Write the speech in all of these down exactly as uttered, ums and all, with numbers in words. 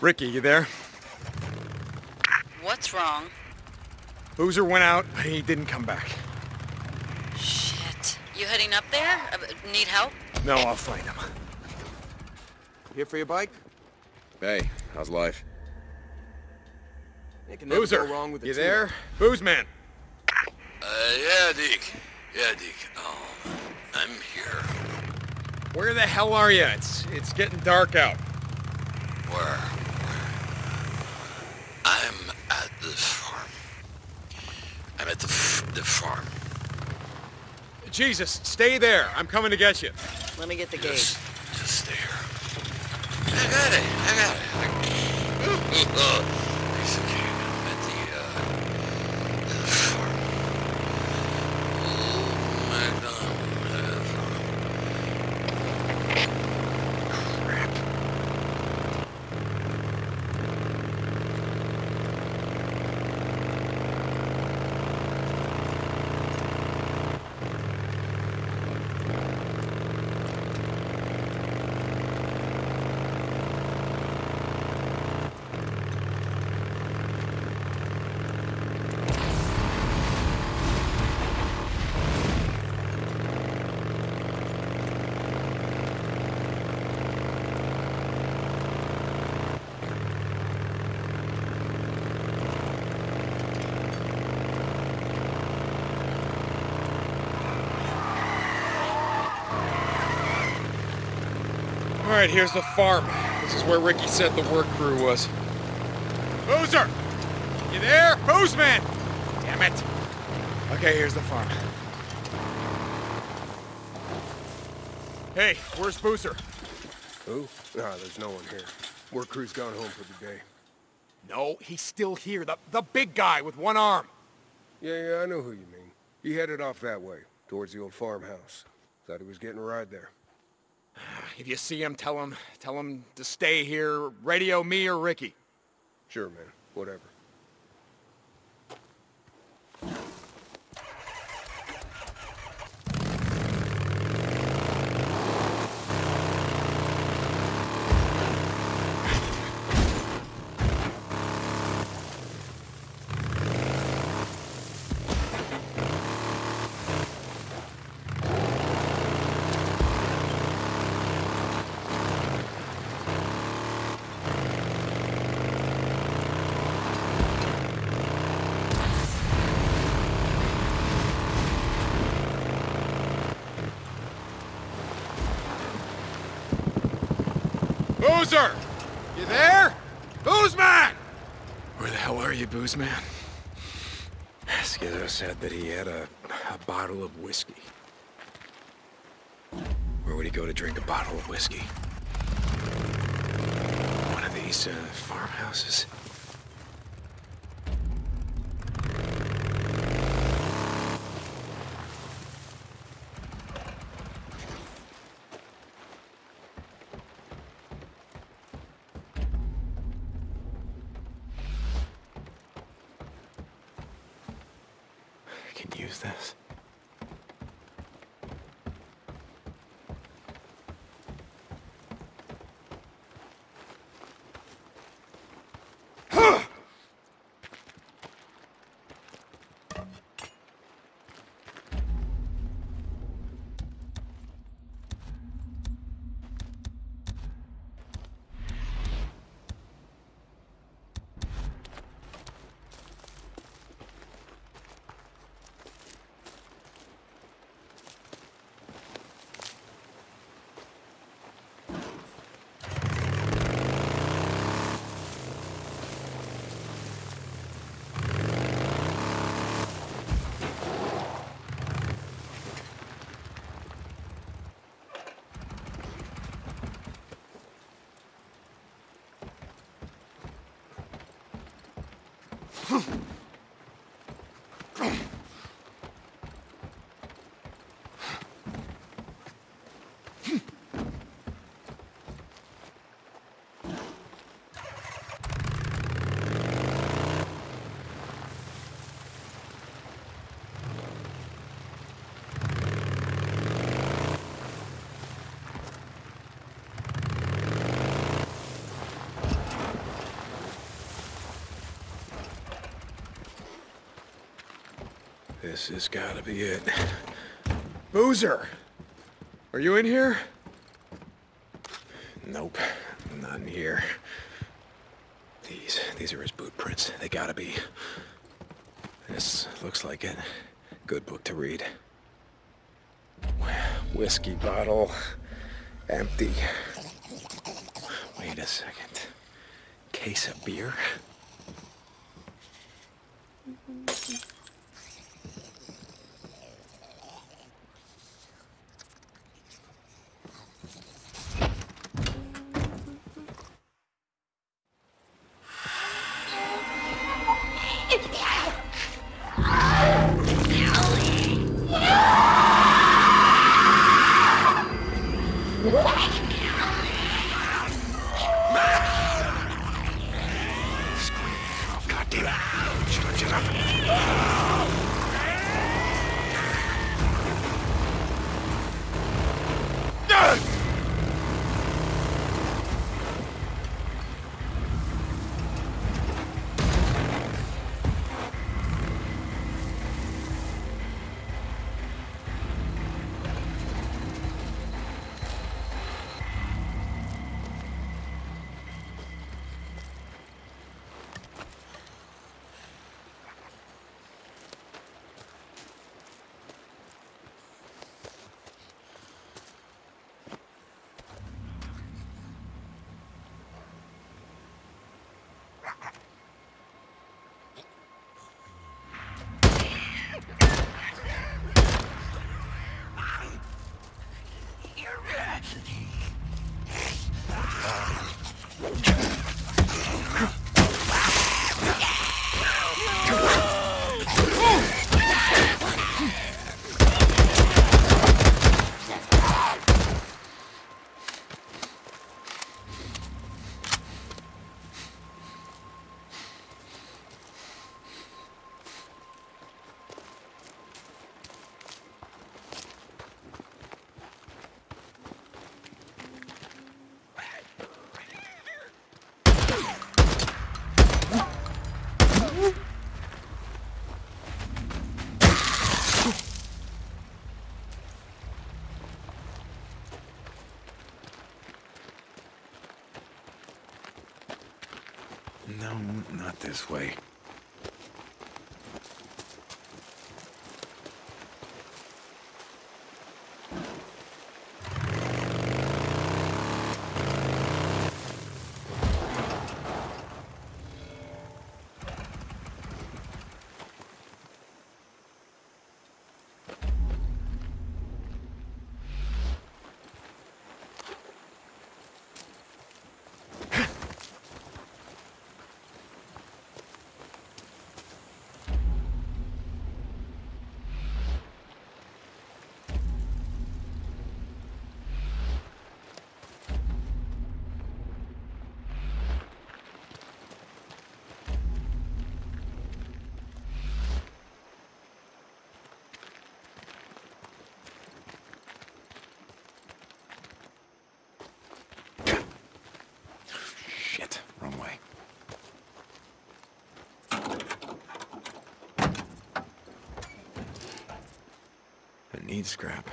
Ricky, you there? What's wrong? Boozer went out, but he didn't come back. Shit. You heading up there? Uh, need help? No, I'll find him. Here for your bike? Hey, how's life? It can never Boozer, go wrong with a you tuna. there? Booze man. Uh, yeah, Deke. Yeah, Deke. Oh, I'm here. Where the hell are you? It's it's getting dark out. Where? I'm at the farm. I'm at the f the farm. Jesus, stay there. I'm coming to get you. Let me get the Just, gate. just stay here. I got it. I got it. It's okay. I'm at the, uh, at the farm. Oh, my God. All right, here's the farm. This is where Ricky said the work crew was. Boozer! You there? Booze man! Damn it. Okay, here's the farm. Hey, where's Boozer? Who? Nah, there's no one here. Work crew's gone home for the day. No, he's still here. The, the big guy with one arm. Yeah, yeah, I know who you mean. He headed off that way, towards the old farmhouse. Thought he was getting a ride there. If you see him, tell him, tell him to stay here. Radio me or Ricky. Sure, man. Whatever. Boozer! You there? Booze man! Where the hell are you, Booze man? Skizzo said that he had a, a bottle of whiskey. Where would he go to drink a bottle of whiskey? One of these uh, farmhouses. I can use this. This has gotta be it. Boozer! Are you in here? Nope, not in here. These, these are his boot prints. They gotta be. This looks like it. Good book to read. Whiskey bottle. Empty. Wait a second. Case of beer? No, not this way. Shit, wrong way. I need scrap.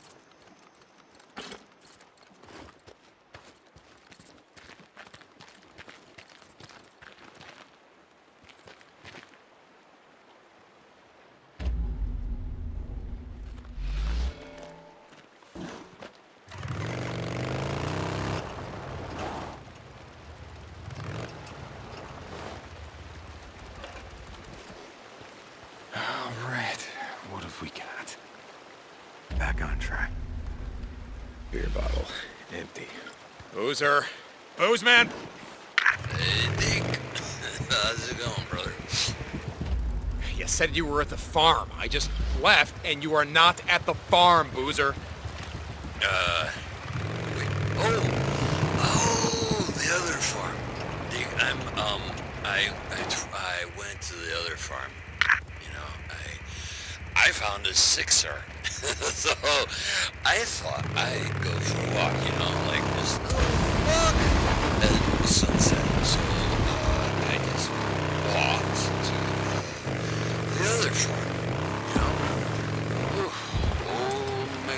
We got back on track. Beer bottle, empty. Boozer. Boozman! Hey, Dick. How's it going, brother? You said you were at the farm. I just left, and you are not at the farm, Boozer. Uh, wait. Oh! Oh, the other farm. Dick, I'm, um, I, I, I went to the other farm. You know, I... I found a sixer, so I thought I'd go for a walk, you know, like just a little walk at sunset. So uh, I just walked to uh, the other farm, you know,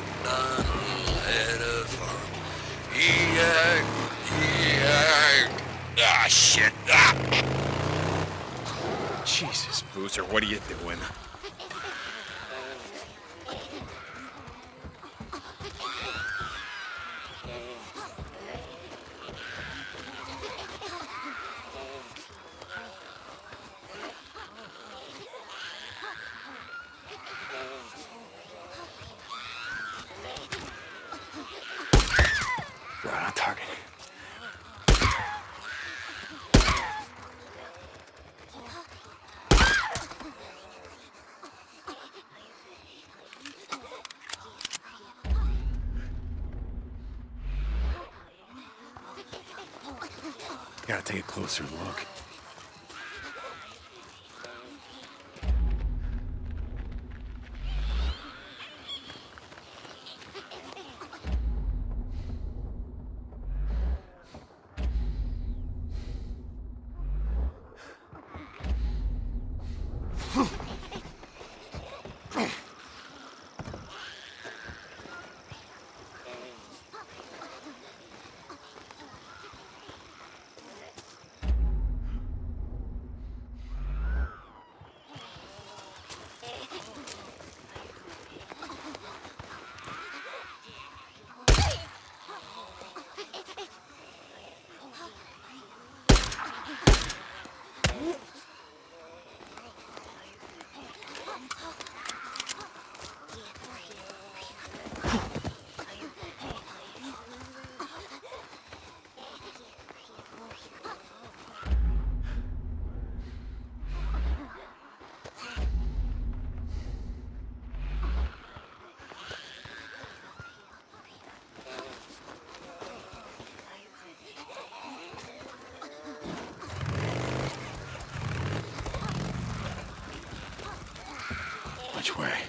McDonald had a farm. E I E I Ah, shit. Ah! Jesus, Boozer, what are you doing? Right on target. Gotta take a closer look. Which way?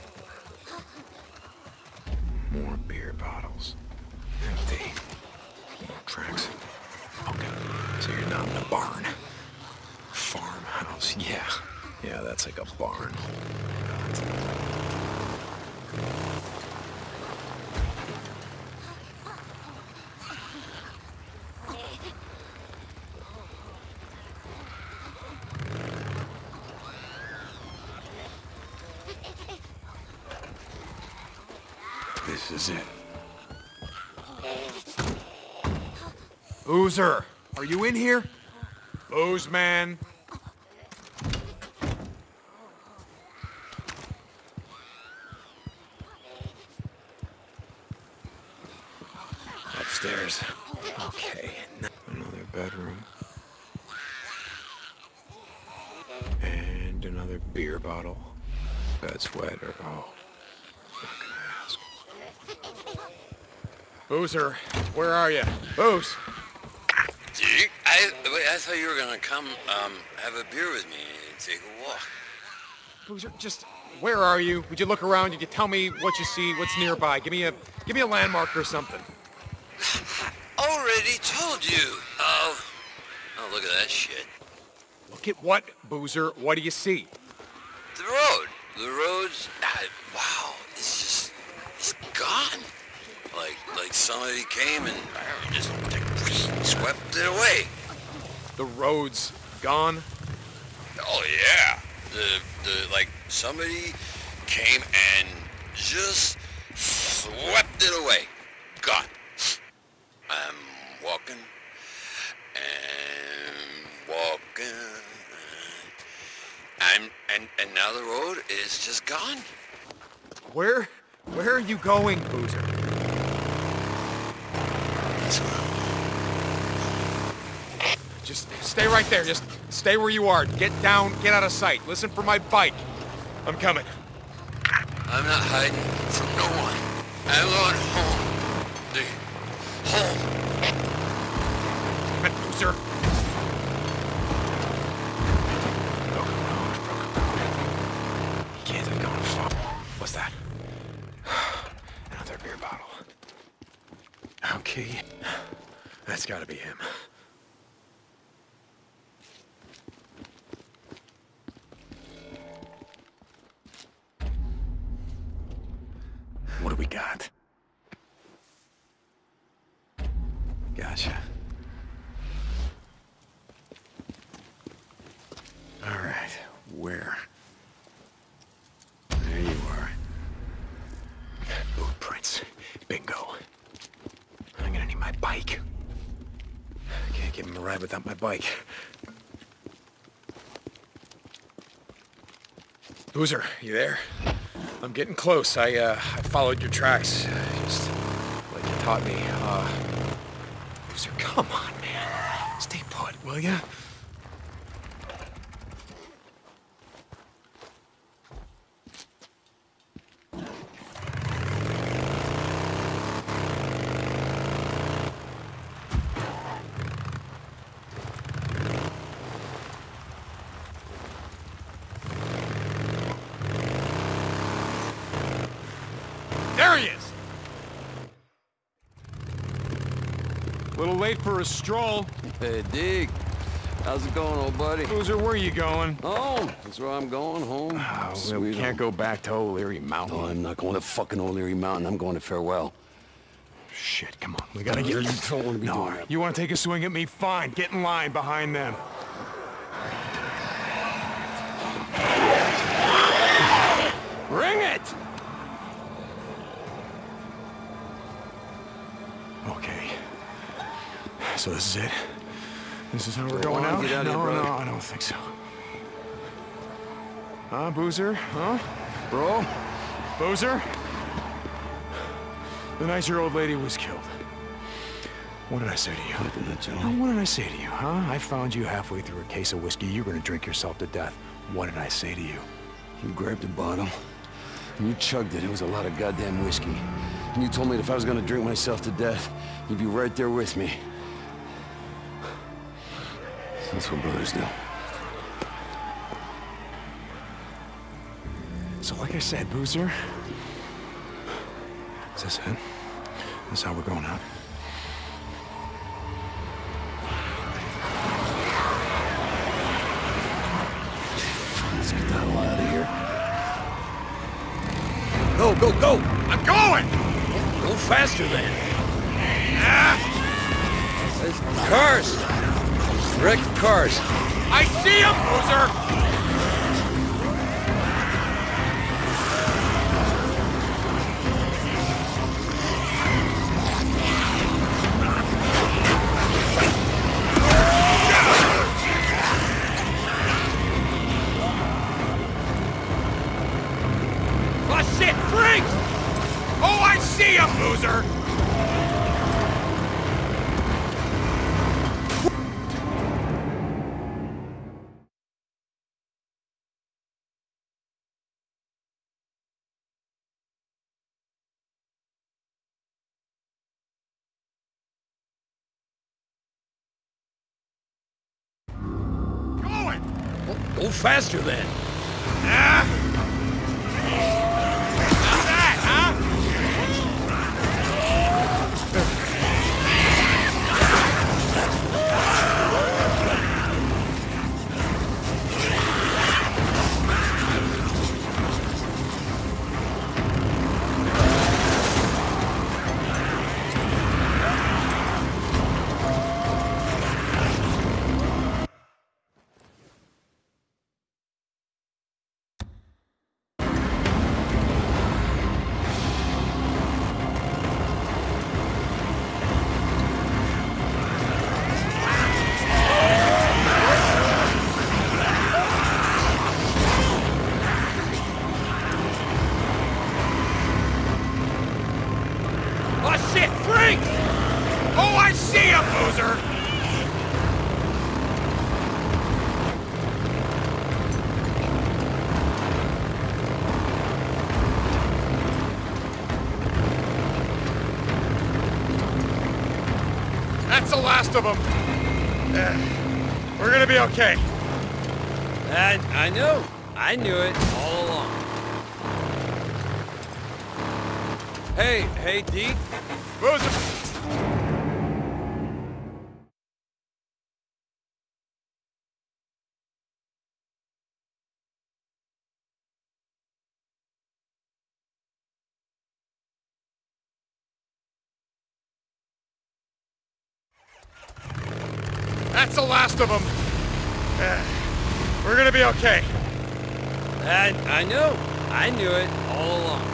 More beer bottles. Empty. More tracks. Okay, so you're not in a barn. Farmhouse, yeah. Yeah, that's like a barn. This is it. Boozer, are you in here? Booze man. Upstairs. Okay, another bedroom. And another beer bottle. Bed's wet or oh. Boozer, where are you? Booze! Deke, I, I thought you were gonna come um, have a beer with me and take a walk. Boozer, just where are you? Would you look around? Did you tell me what you see? What's nearby? Give me a give me a landmark or something. Already told you. Oh, oh, look at that shit. Look at what, Boozer? What do you see? The road. The road's. Uh, wow, it's just it's gone. Like, like somebody came and uh, just swept it away. The road's gone? Oh yeah, the the like somebody came and just swept it away. Gone. I'm walking and walking, and and and now the road is just gone. Where, where are you going, Boozer? Just stay right there. Just stay where you are. Get down, get out of sight. Listen for my bike. I'm coming. I'm not hiding from no one. I'm going home. The home. Damn it, Boozer. Broken road, broken road. He can't have gone far. What's that? Another beer bottle. Okay. That's gotta be him. What do we got? got. Gotcha. All right, where? There you are. Boot prints. Bingo. I'm gonna need my bike. I can't give him a ride without my bike. Boozer, you there? I'm getting close. I, uh, I followed your tracks. Just like you taught me. Uh, Boozer, come on, man. Stay put, will ya? There he is! Little late for a stroll. Hey, Deke. How's it going, old buddy? Boozer, where are you going? Home. That's where I'm going, home. Oh, Sweet we can't home. go back to O'Leary Mountain. No, I'm not going to fucking O'Leary Mountain. I'm going to Farewell. Shit, come on. We gotta get... You don't want to be No, doing that. You want to take a swing at me? Fine. Get in line behind them. Bring it! Okay. So this is it? This is how we're Go going on, out? get out of no, here, brother. no, I don't think so. Huh, Boozer? Huh? Bro? Boozer? The night your old lady was killed. What did I say to you? What did I tell Huh, you? What did I say to you, huh? I found you halfway through a case of whiskey. You're gonna drink yourself to death. What did I say to you? You grabbed a bottle, and you chugged it. It was a lot of goddamn whiskey. And you told me that if I was gonna drink myself to death, you'd be right there with me. That's what brothers do. So like I said, Boozer, is this it? This is how we're going out? Let's get the hell out of here. Go, go, go! I'm going! Go faster then. Ah! Cars! Wrecked cars. I see him, Boozer! Oh shit, freaks! Oh, I see him, Boozer! Going! Go faster then. Ah! How's that, huh? Oh shit, freaks! Oh, I see him, Boozer! That's the last of them. Uh, we're gonna be okay. I, I know. I knew it all along. Hey, hey, Deke. Boozer! That's the last of them. Uh, we're gonna be okay. I, I know. I knew it all along.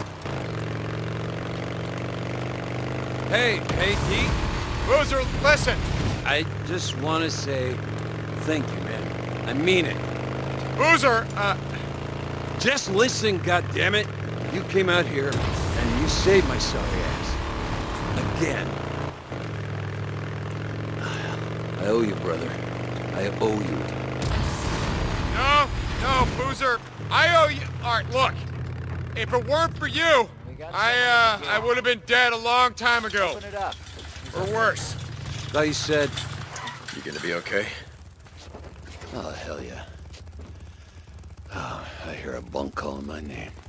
Hey, hey, Deke. Boozer, listen. I just want to say thank you, man. I mean it. Boozer, uh... Just listen, goddammit. You came out here, and you saved my sorry ass. Again. I owe you, brother. I owe you. No, no, Boozer. I owe you... Alright, look. If it weren't for you, I, uh, I would have been dead a long time ago. Open it up. Or worse. Thought you said... You gonna be okay? Oh, hell yeah. Oh, I hear a bunk calling my name.